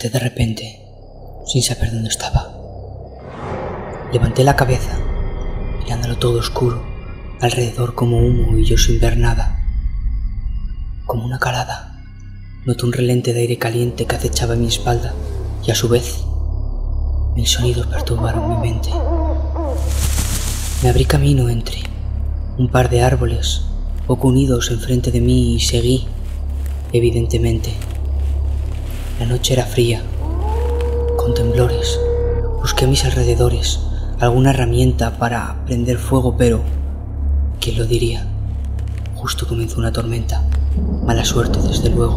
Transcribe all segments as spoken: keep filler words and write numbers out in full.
Desperté de repente, sin saber dónde estaba. Levanté la cabeza, mirándolo todo oscuro, alrededor como humo y yo sin ver nada. Como una calada, noté un relente de aire caliente que acechaba mi espalda y a su vez, mil sonidos perturbaron mi mente. Me abrí camino entre un par de árboles poco unidos enfrente de mí y seguí, evidentemente. La noche era fría, con temblores. Busqué a mis alrededores alguna herramienta para prender fuego, pero ¿quién lo diría? Justo comenzó una tormenta. Mala suerte, desde luego.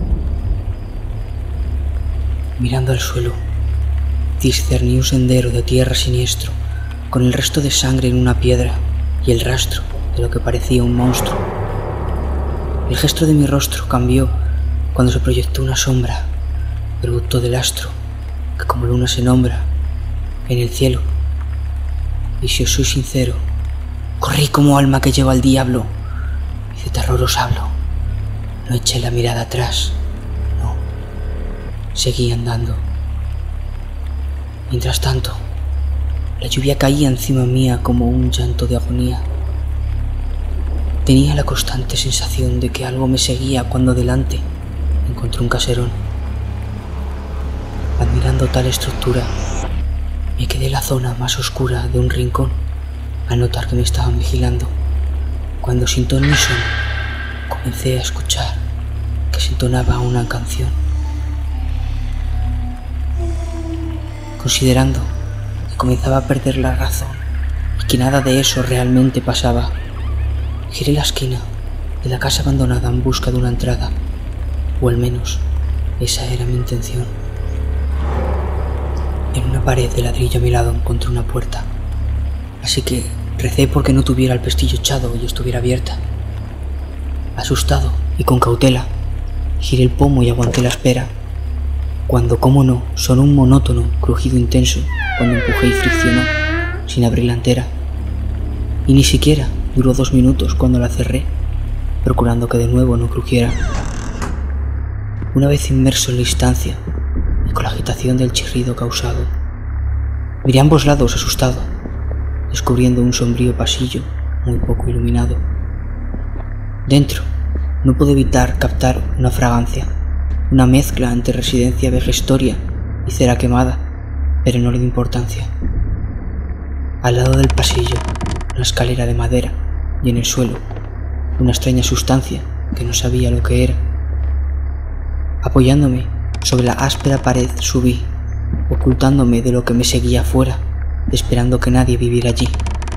Mirando al suelo, discerní un sendero de tierra siniestro, con el resto de sangre en una piedra y el rastro de lo que parecía un monstruo. El gesto de mi rostro cambió cuando se proyectó una sombra, producto del astro, que como luna se nombra, en el cielo. Y si os soy sincero, corrí como alma que lleva al diablo, y de terror os hablo. No eché la mirada atrás, no, seguí andando. Mientras tanto, la lluvia caía encima mía como un llanto de agonía. Tenía la constante sensación de que algo me seguía cuando delante encontré un caserón. Admirando tal estructura, me quedé en la zona más oscura de un rincón al notar que me estaban vigilando. Cuando sin ton ni son, comencé a escuchar que se entonaba una canción. Considerando que comenzaba a perder la razón y que nada de eso realmente pasaba, giré la esquina de la casa abandonada en busca de una entrada, o al menos esa era mi intención. En una pared de ladrillo a mi lado encontré una puerta, así que recé porque no tuviera el pestillo echado y estuviera abierta. Asustado y con cautela, giré el pomo y aguanté la espera, cuando, cómo no, sonó un monótono crujido intenso cuando empujé y friccionó, sin abrirla entera. Y ni siquiera duró dos minutos cuando la cerré, procurando que de nuevo no crujiera. Una vez inmerso en la instancia, y con la agitación del chirrido causado, miré a ambos lados asustado, descubriendo un sombrío pasillo muy poco iluminado. Dentro no pude evitar captar una fragancia, una mezcla entre residencia vejestoria y cera quemada, pero no le di importancia. Al lado del pasillo, una escalera de madera y en el suelo, una extraña sustancia que no sabía lo que era. Apoyándome sobre la áspera pared subí, ocultándome de lo que me seguía afuera, esperando que nadie viviera allí.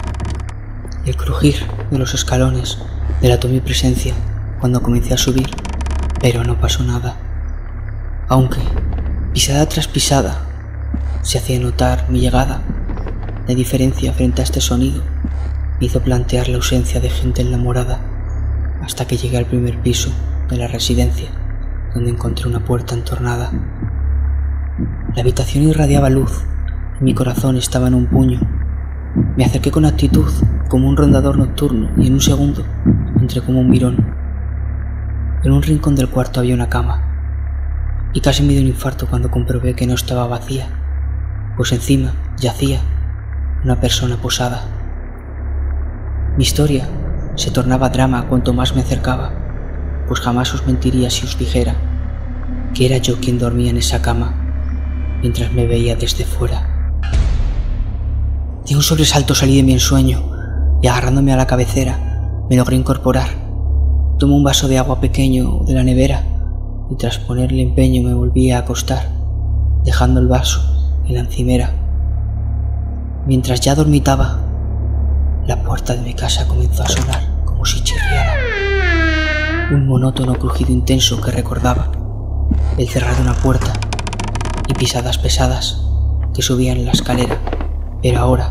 El crujir de los escalones delató mi presencia cuando comencé a subir, pero no pasó nada. Aunque, pisada tras pisada, se hacía notar mi llegada, la diferencia frente a este sonido me hizo plantear la ausencia de gente en la morada, hasta que llegué al primer piso de la residencia, donde encontré una puerta entornada. La habitación irradiaba luz y mi corazón estaba en un puño. Me acerqué con actitud como un rondador nocturno y en un segundo entré como un mirón. En un rincón del cuarto había una cama y casi me dio un infarto cuando comprobé que no estaba vacía, pues encima yacía una persona posada. Mi historia se tornaba drama cuanto más me acercaba, pues jamás os mentiría si os dijera que era yo quien dormía en esa cama mientras me veía desde fuera. De un sobresalto salí de mi ensueño y agarrándome a la cabecera me logré incorporar. Tomé un vaso de agua pequeño de la nevera y tras ponerle empeño me volví a acostar, dejando el vaso en la encimera. Mientras ya dormitaba, la puerta de mi casa comenzó a sonar como si chirriara. Un monótono crujido intenso que recordaba el cerrar de una puerta y pisadas pesadas que subían la escalera, pero ahora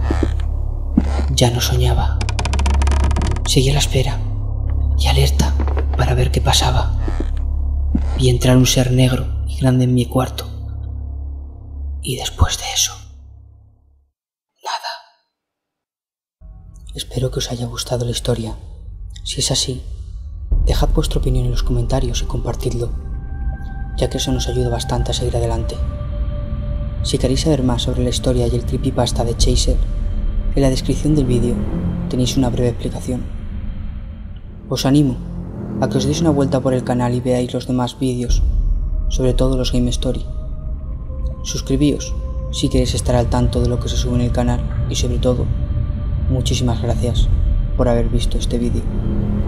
ya no soñaba. Seguí a la espera y alerta para ver qué pasaba. Vi entrar un ser negro y grande en mi cuarto, y después de eso, nada. Espero que os haya gustado la historia. Si es así, dejad vuestra opinión en los comentarios y compartidlo. ya que eso nos ayuda bastante a seguir adelante. Si queréis saber más sobre la historia y el creepypasta de Chaser, en la descripción del vídeo tenéis una breve explicación. Os animo a que os deis una vuelta por el canal y veáis los demás vídeos, sobre todo los Game Story. Suscribíos si queréis estar al tanto de lo que se sube en el canal y sobre todo, muchísimas gracias por haber visto este vídeo.